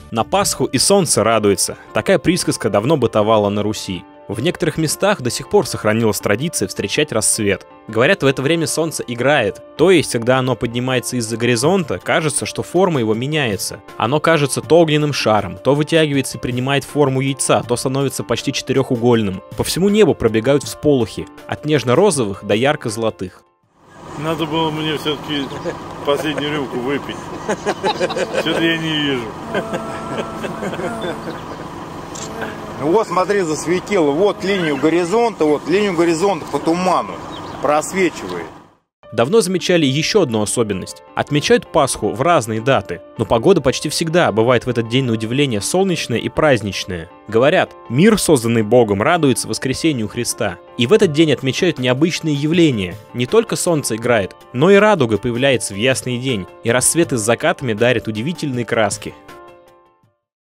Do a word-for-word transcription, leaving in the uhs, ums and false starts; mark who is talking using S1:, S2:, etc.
S1: На Пасху и солнце радуется. Такая присказка давно бытовала на Руси. В некоторых местах до сих пор сохранилась традиция встречать рассвет. Говорят, в это время солнце играет. То есть, когда оно поднимается из-за горизонта, кажется, что форма его меняется. Оно кажется то огненным шаром, то вытягивается и принимает форму яйца, то становится почти четырехугольным. По всему небу пробегают всполохи, от нежно-розовых до ярко-золотых.
S2: Надо было мне все-таки последнюю рюмку выпить. Что-то я не вижу.
S3: Ну вот, смотри, засветило. Вот линию горизонта, вот линию горизонта по туману просвечивает.
S1: Давно замечали еще одну особенность. Отмечают Пасху в разные даты, но погода почти всегда бывает в этот день на удивление солнечная и праздничная. Говорят, мир, созданный Богом, радуется воскресению Христа. И в этот день отмечают необычные явления. Не только солнце играет, но и радуга появляется в ясный день, и рассветы с закатами дарят удивительные краски.